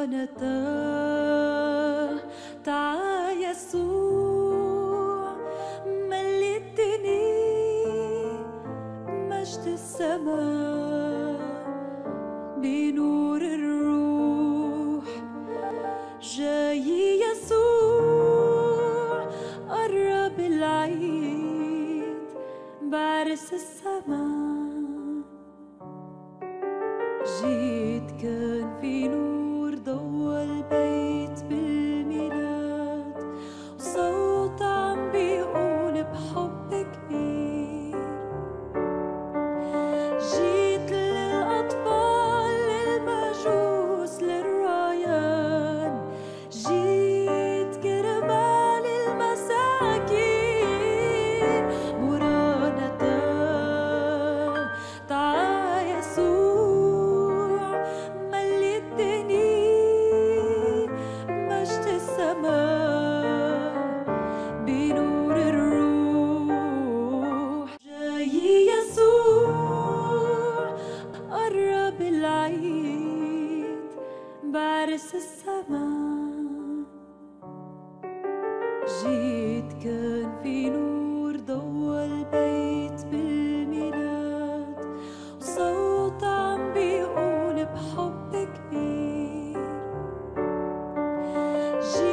مورانتاه تعا يسوع مليتني مجد السما بنور الروح جايي يسوع قرب العيد بعرس السما جيت كان في نور ضوى البيت بالميلاد وصوت عم بيقول بحب كبير جيت للاطفال للمجوس للرعيان جيت كرمال المساكين مورانتاه تعا يسوع ملي الدني مجد السما بنور الروح جايي يسوع قرب العيد بعرس السما جيت كان في نور ضوى البيت بالميلاد وصوت عم بيقول بحب كبير